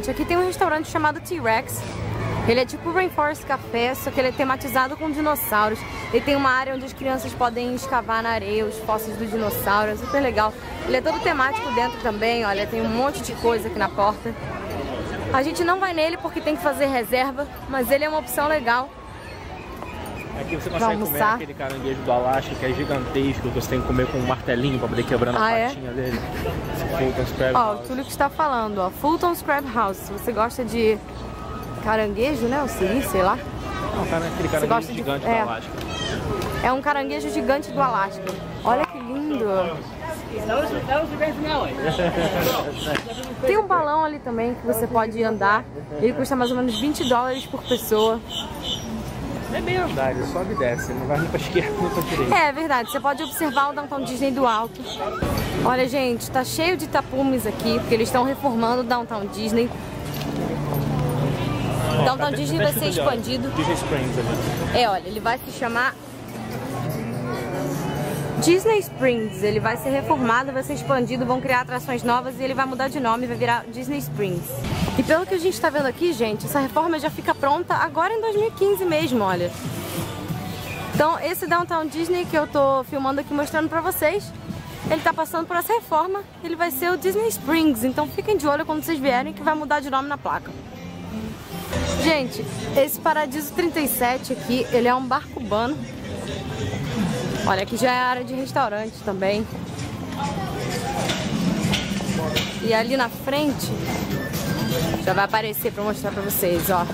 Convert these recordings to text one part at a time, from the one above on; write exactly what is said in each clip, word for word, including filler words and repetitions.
gente, aqui tem um restaurante chamado T-Rex. Ele é tipo o Rainforest Café, só que ele é tematizado com dinossauros. Ele tem uma área onde as crianças podem escavar na areia os fósseis do dinossauro, é super legal. Ele é todo temático dentro também, olha, tem um monte de coisa aqui na porta. A gente não vai nele porque tem que fazer reserva, mas ele é uma opção legal. Aqui você consegue comer aquele caranguejo do Alasca que é gigantesco, que você tem que comer com um martelinho pra poder quebrando ah, a é? patinha dele. Fulton's Crab Ó, House. o Túlio que está falando, ó, Fulton's Crab House. Se você gosta de caranguejo, né, o siri, sei lá. Não, aquele caranguejo gigante de... do é. Alasca. É um caranguejo gigante do Alasca. Olha que lindo. Tem um balão ali também que você pode andar. Ele custa mais ou menos vinte dólares por pessoa. É bem andar, ele sobe e desce, não vai nem pra esquerda nem pra direita. É, é verdade, você pode observar o Downtown Disney do alto. Olha, gente, tá cheio de tapumes aqui, porque eles estão reformando o Downtown Disney. O Downtown Disney vai ser expandido. Disney Springs ali. É, olha, ele vai se chamar Disney Springs. Ele vai ser reformado, vai ser expandido, vão criar atrações novas e ele vai mudar de nome, vai virar Disney Springs. E pelo que a gente tá vendo aqui, gente, essa reforma já fica pronta agora em dois mil e quinze mesmo, olha. Então, esse Downtown Disney que eu tô filmando aqui, mostrando pra vocês, ele tá passando por essa reforma, ele vai ser o Disney Springs. Então fiquem de olho quando vocês vierem que vai mudar de nome na placa. Gente, esse Paradiso trinta e sete aqui, ele é um bar cubano. Olha, aqui já é a área de restaurante também. E ali na frente, já vai aparecer pra mostrar pra vocês, ó.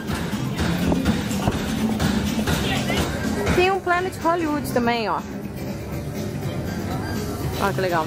Tem um Planet Hollywood também, ó. Olha que legal.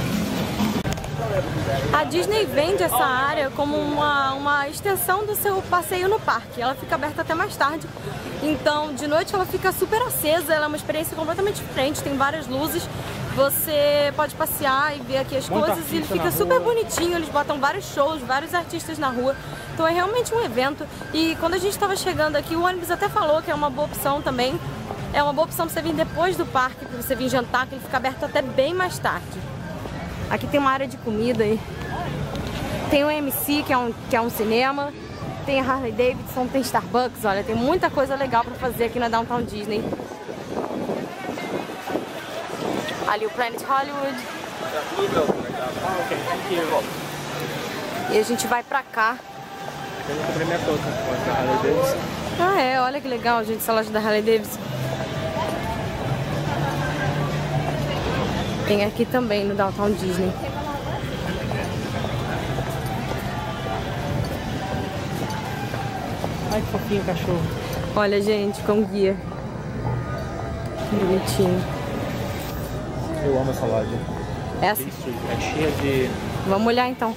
A Disney vende essa área como uma, uma extensão do seu passeio no parque. Ela fica aberta até mais tarde. Então, de noite ela fica super acesa. Ela é uma experiência completamente diferente. Tem várias luzes. Você pode passear e ver aqui as Muito coisas. E ele fica super bonitinho. Eles botam vários shows, vários artistas na rua. Então é realmente um evento. E quando a gente estava chegando aqui, o ônibus até falou que é uma boa opção também. É uma boa opção pra você vir depois do parque, pra você vir jantar, que ele fica aberto até bem mais tarde. Aqui tem uma área de comida aí. Tem o M C, que é um, que é um cinema. Tem a Harley Davidson, tem Starbucks. Olha, tem muita coisa legal pra fazer aqui na Downtown Disney. Ali o Planet Hollywood. E a gente vai pra cá. Eu não comprei minha touca com a Harley Davidson. Ah é, olha que legal, gente, essa loja da Harley Davidson. Tem aqui também no Downtown Disney. Ai, que fofinho o cachorro. Olha, gente, com guia. Que bonitinho. Eu amo essa loja. Essa? É cheia de... Vamos olhar então.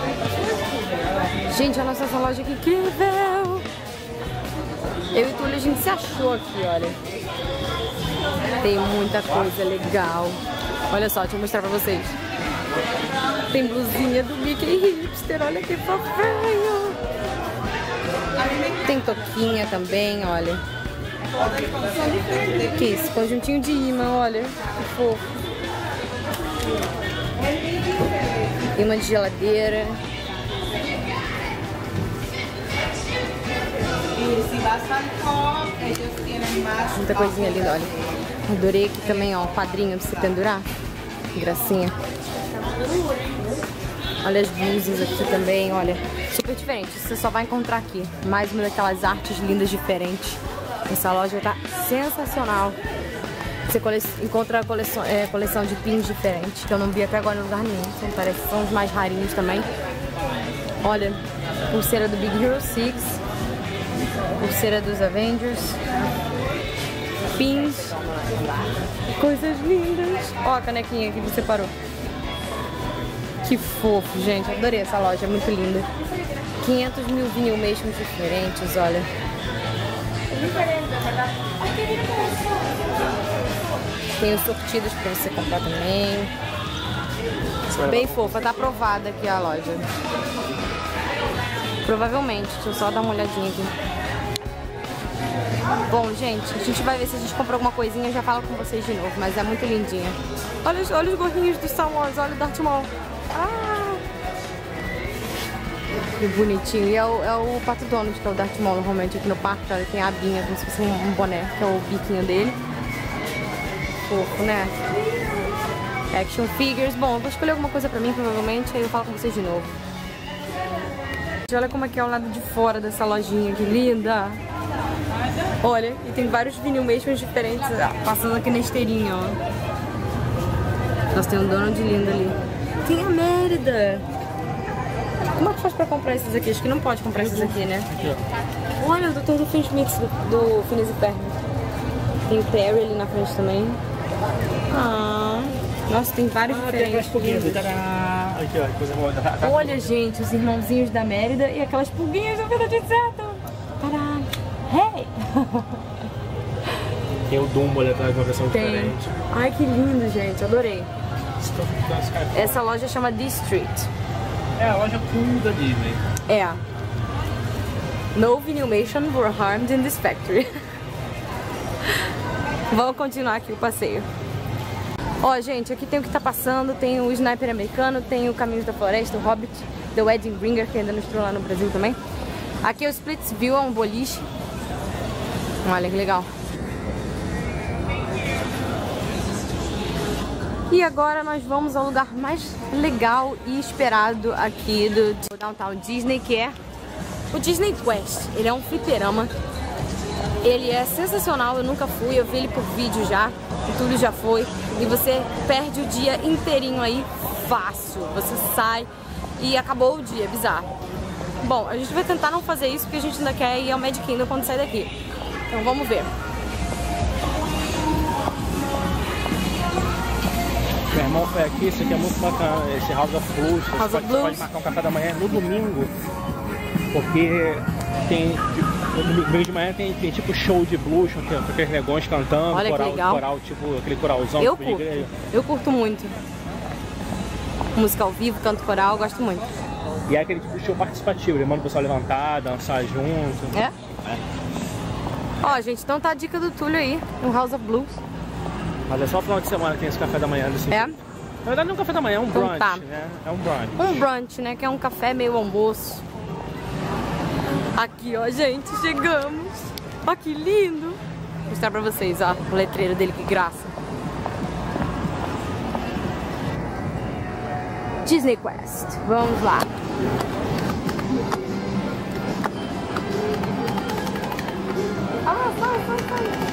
Gente, olha essa loja aqui, incrível! Eu e o Túlio, a gente se achou aqui, olha. Tem muita coisa legal. Olha só, deixa eu mostrar pra vocês. Tem blusinha do Mickey Hipster, olha que fofinho. Tem toquinha também, olha. Que isso, conjuntinho de imã, olha. Que fofo. Imã de geladeira. Muita coisinha linda, olha. Adorei aqui também, ó, um quadrinho pra você pendurar. Que gracinha. Olha as blusas aqui também, olha. Super diferente, você só vai encontrar aqui. Mais uma daquelas artes lindas diferentes. Essa loja tá sensacional. Você cole... encontra a coleção, é, coleção de pins diferentes, que eu não vi até agora em lugar nenhum. São, parece, são os mais rarinhos também. Olha, pulseira do Big Hero seis. Pulseira dos Avengers. Pins. Coisas lindas. Ó a canequinha que você separou. Que fofo, gente. Adorei essa loja, é muito linda. quinhentos mil vinil mesmo diferentes, olha. Tem os sortidos pra você comprar também. Bem fofa, tá aprovada aqui a loja. Provavelmente, deixa eu só dar uma olhadinha aqui. Bom, gente, a gente vai ver se a gente compra alguma coisinha e já falo com vocês de novo, mas é muito lindinha. Olha, olha os gorrinhos do Star Wars, olha o Darth Maul. Ah! Que bonitinho. E é o, é o Pato Donald, que é o Darth Maul, normalmente aqui no parque, olha, tem a abinha, como se fosse um, um boné, que é o biquinho dele. Fofo, né? Action figures. Bom, eu vou escolher alguma coisa pra mim, provavelmente, aí eu falo com vocês de novo. Olha como é que é o lado de fora dessa lojinha, que linda! Olha, e tem vários Vinilmations diferentes passando aqui na esteirinha, ó. Nossa, tem um Donald lindo ali. Tem a Mérida! Como é que faz pra comprar esses aqui? Acho que não pode comprar esses aqui, né? Olha, o doutor do Fins Mix, do, do Phineas e Ferb. Tem o Perry ali na frente também. Ah, nossa, tem vários ah, diferentes. Tem aqui, ó, coisa boa. Olha, gente, os irmãozinhos da Mérida e aquelas pulguinhas do Vida de Inseto. Tadá! Hey! Tem o Dumbo ali atrás, uma versão tem. Diferente. Ai, que lindo, gente. Adorei. Essa loja chama District. É a loja cool da Disney. É. No Vinilmation were harmed in this factory. Vamos continuar aqui o passeio. Ó, gente, aqui tem o que tá passando. Tem o Sniper americano, tem o Caminhos da Floresta, o Hobbit, The Wedding Bringer, que ainda não estreou lá no Brasil também. Aqui é o Splitsville, é um boliche. Olha que legal. E agora nós vamos ao lugar mais legal e esperado aqui do Downtown Disney, que é o Disney Quest. Ele é um fliperama. Ele é sensacional, eu nunca fui, eu vi ele por vídeo já, o Túlio já foi. E você perde o dia inteirinho aí, fácil. Você sai e acabou o dia, é bizarro. Bom, a gente vai tentar não fazer isso porque a gente ainda quer ir ao Magic Kingdom quando sair daqui. Então vamos ver. Meu irmão foi aqui, isso aqui é muito bacana, esse House of Blues. Você House pode, of Blues. pode marcar um café da manhã no domingo, porque tem, no domingo de manhã tem, tem tipo show de blues, com aqueles negões cantando, olha coral, que legal. coral, tipo aquele coralzão. Eu tipo curto, de igreja. eu curto muito. Música ao vivo, canto coral, eu gosto muito. E é aquele tipo de show participativo, ele manda o pessoal levantar, dançar junto. É? É. Ó, gente, então tá a dica do Túlio aí, no House of Blues. Mas é só final de semana que tem esse café da manhã desse É? tipo. Na verdade não é um café da manhã, é um então brunch, tá. né? É um brunch. Um brunch, né? Que é um café meio almoço. Aqui, ó, gente, chegamos. Ó, que lindo. Vou mostrar pra vocês, ó, o letreiro dele, que graça. Disney Quest. Vamos lá. Ah, sai, sai, sai.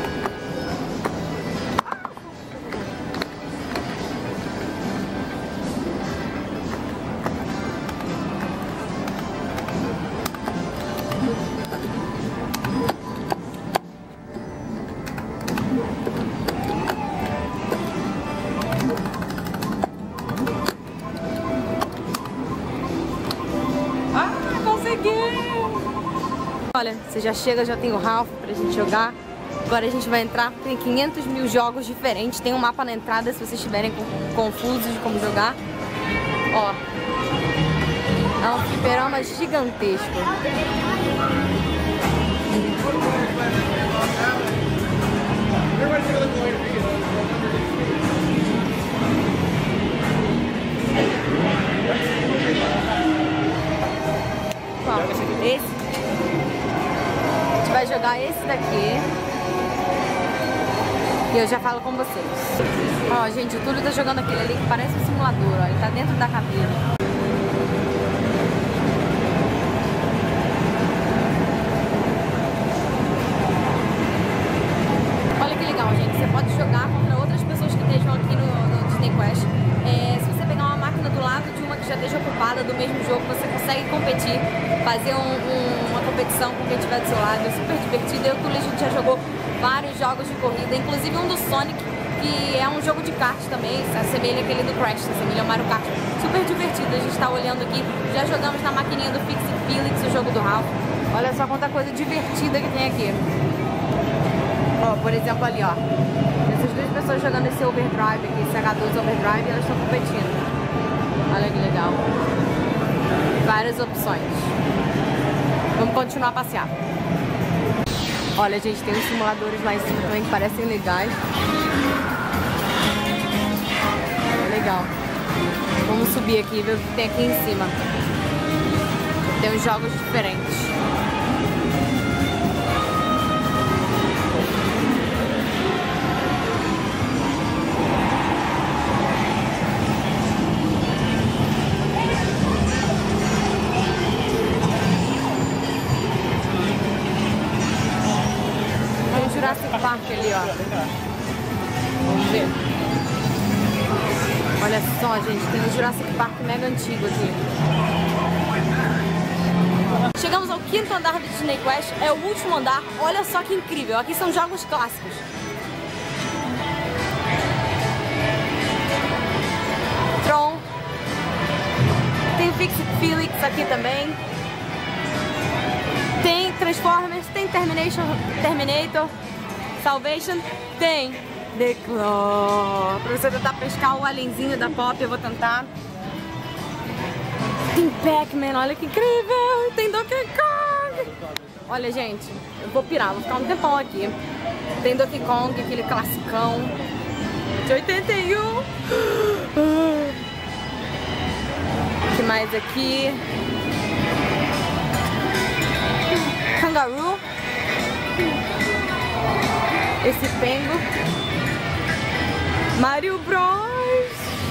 Olha, você já chega, já tem o Ralph pra gente jogar. Agora a gente vai entrar, tem quinhentos mil jogos diferentes. Tem um mapa na entrada se vocês estiverem confusos de como jogar. Ó, é um fliperama gigantesco. Qual? Esse? Vai jogar esse daqui e eu já falo com vocês. Ó, gente, o Túlio tá jogando aquele ali que parece um simulador, ó, ele tá dentro da cabine. Olha que legal, gente, você pode jogar contra outras pessoas que estejam aqui no, no Disney Quest. É, se você pegar uma máquina do lado de uma que já esteja ocupada do mesmo jogo, você consegue competir, fazer um, um, uma competição com quem estiver do seu lado. É super divertido. Eu e o Túlio, a gente já jogou vários jogos de corrida, inclusive um do Sonic, que é um jogo de kart também, se assemelha aquele do Crash, se assemelha ao Mario Kart. Super divertido, a gente tá olhando aqui. Já jogamos na maquininha do Fix It Felix, o jogo do Ralph. Olha só quanta coisa divertida que tem aqui. Ó, por exemplo ali, ó. Essas duas pessoas jogando esse Overdrive aqui, esse H dois Overdrive, elas estão competindo. Olha que legal. Várias opções. Vamos continuar a passear. Olha, gente, tem uns simuladores lá em cima também que parecem legais. Legal. Vamos subir aqui e ver o que tem aqui em cima. Tem uns jogos diferentes. Tem o Jurassic Park ali, ó. Vamos ver. Olha só, gente, tem o Jurassic Park mega antigo aqui. Chegamos ao quinto andar do Disney Quest, é o último andar. Olha só que incrível, aqui são jogos clássicos. Tron. Tem Fix-It Felix aqui também. Tem Transformers, tem Termination, Terminator, Salvation, tem The Claw. Pra você tentar pescar o alienzinho da Pop, eu vou tentar. Tem Pac-Man, olha que incrível! Tem Donkey Kong! Olha, gente, eu vou pirar, vou ficar um tempão aqui. Tem Donkey Kong, aquele classicão de oitenta e um. O que mais aqui? Kangaroo. Esse Pengo. Mario Bros.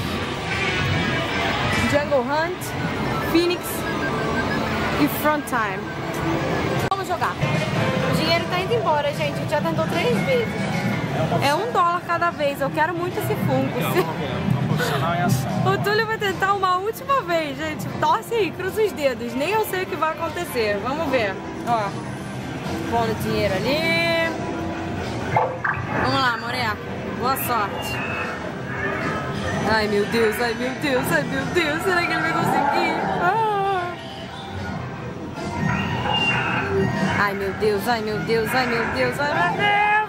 Jungle Hunt. Phoenix e Front Time. Vamos jogar. O dinheiro tá indo embora, gente. A gente já tentou três vezes. É um dólar cada vez. Eu quero muito esse Funko. O Túlio vai tentar uma última vez, gente. Torce aí, cruza os dedos. Nem eu sei o que vai acontecer. Vamos ver. Ó, pondo dinheiro ali. Vamos lá, Moreco. Boa sorte. Ai, meu Deus, ai, meu Deus, ai, meu Deus. Será que ele vai conseguir? Ah. Ai, meu Deus, ai, meu Deus, ai, meu Deus, ai, meu Deus.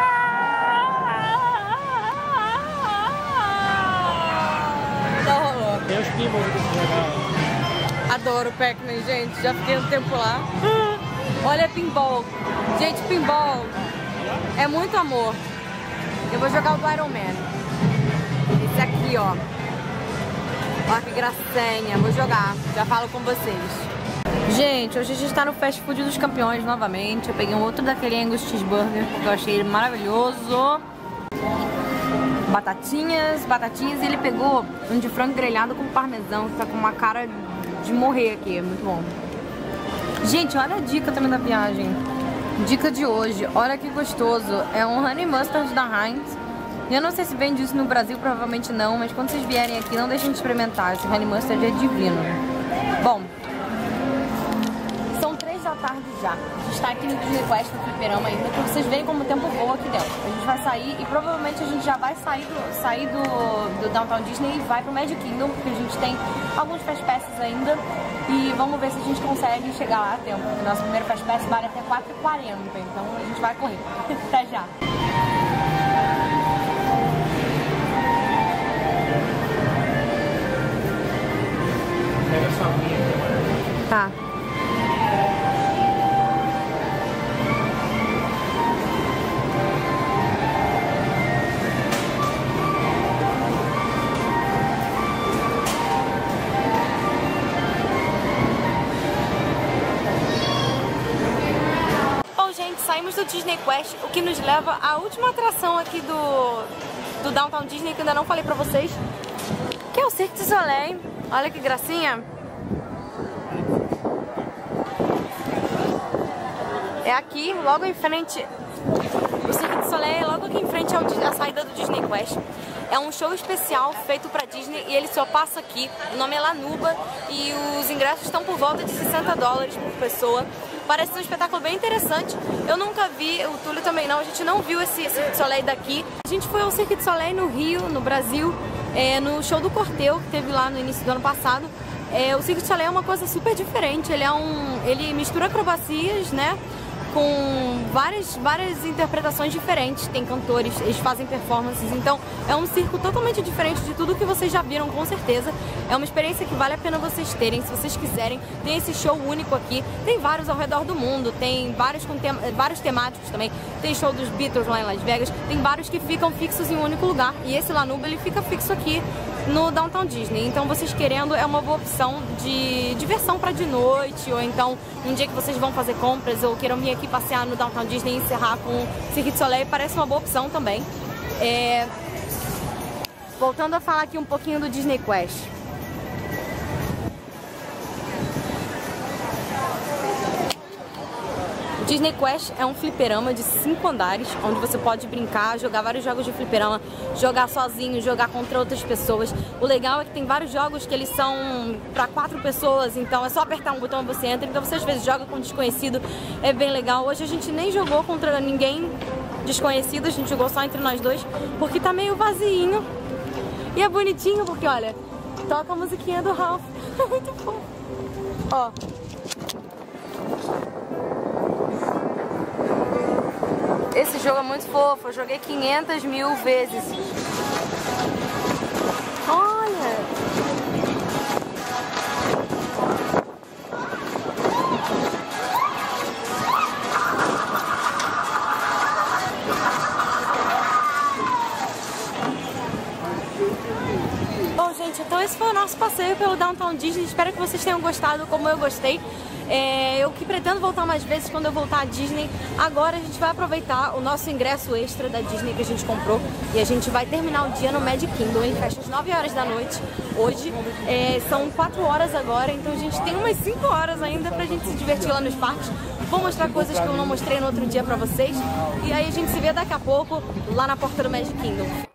Não rolou. Tem os pinballs aqui legal. Adoro o Pac-Man, gente. Já fiquei um tempo lá. Olha, pinball. Gente, pinball é muito amor. Eu vou jogar o do Iron Man. Esse aqui, ó. Olha que gracinha. Vou jogar. Já falo com vocês. Gente, hoje a gente tá no Fast Food dos Campeões novamente. Eu peguei um outro daquele Angus Cheeseburger, porque eu achei ele maravilhoso. Batatinhas, batatinhas. E ele pegou um de frango grelhado com parmesão, que tá com uma cara de morrer aqui. É muito bom. Gente, olha a dica também da viagem. Dica de hoje. Olha que gostoso. É um Honey Mustard da Heinz. Eu não sei se vende isso no Brasil, provavelmente não, mas quando vocês vierem aqui, não deixem de experimentar. Esse Honey Mustard é divino. Bom, são três da tarde já. A gente tá aqui no Disney Quest, no fliperama ainda, pra vocês verem como o tempo voa aqui dentro. A gente vai sair e provavelmente a gente já vai sair do, sair do, do Downtown Disney e vai pro Magic Kingdom, porque a gente tem alguns Fast Passes ainda. E vamos ver se a gente consegue chegar lá a tempo, porque nosso primeiro Fast Pass vale até quatro e quarenta, então a gente vai correr. Até já! Pega essa minha aqui, mano. Tá. Bom, gente, saímos do Disney Quest, o que nos leva à última atração aqui do, do Downtown Disney, que ainda não falei pra vocês, que é o Cirque du Soleil. Olha que gracinha. É aqui, logo em frente. O Cirque du Soleil é logo aqui em frente à saída do Disney Quest. É um show especial feito pra Disney e ele só passa aqui. O nome é Lanuba e os ingressos estão por volta de sessenta dólares por pessoa. Parece ser um espetáculo bem interessante. Eu nunca vi, o Túlio também não, a gente não viu esse Cirque du Soleil daqui. A gente foi ao Cirque du Soleil no Rio, no Brasil. É, no show do Corteu, que teve lá no início do ano passado. É, o Cirque du Soleil é uma coisa super diferente. Ele é um, ele mistura acrobacias, né, com várias, várias interpretações diferentes. Tem cantores, eles fazem performances. Então é um circo totalmente diferente de tudo que vocês já viram, com certeza. É uma experiência que vale a pena vocês terem, se vocês quiserem. Tem esse show único aqui. Tem vários ao redor do mundo. Tem vários, com tema, vários temáticos também. tem show dos Beatles lá em Las Vegas, tem vários que ficam fixos em um único lugar, e esse Lanuba ele fica fixo aqui no Downtown Disney. Então vocês querendo, é uma boa opção de diversão para de noite, ou então um dia que vocês vão fazer compras ou queiram vir aqui passear no Downtown Disney e encerrar com o Cirque du Soleil, parece uma boa opção também. É... Voltando a falar aqui um pouquinho do Disney Quest. O Disney Quest é um fliperama de cinco andares, onde você pode brincar, jogar vários jogos de fliperama, jogar sozinho, jogar contra outras pessoas. O legal é que tem vários jogos que eles são para quatro pessoas, então é só apertar um botão e você entra. Então você às vezes joga com um desconhecido, é bem legal. Hoje a gente nem jogou contra ninguém desconhecido, a gente jogou só entre nós dois, porque tá meio vazinho. E é bonitinho porque, olha, toca a musiquinha do Ralph. Muito fofo. Ó. Esse jogo é muito fofo, eu joguei quinhentas mil vezes. Olha! Bom, gente, então esse foi o nosso passeio pelo Downtown Disney. Espero que vocês tenham gostado como eu gostei. É, eu que pretendo voltar mais vezes quando eu voltar à Disney. Agora a gente vai aproveitar o nosso ingresso extra da Disney que a gente comprou e a gente vai terminar o dia no Magic Kingdom. Ele fecha às nove horas da noite hoje. É, são quatro horas agora, então a gente tem umas cinco horas ainda pra gente se divertir lá nos parques. Vou mostrar coisas que eu não mostrei no outro dia pra vocês. E aí a gente se vê daqui a pouco lá na porta do Magic Kingdom.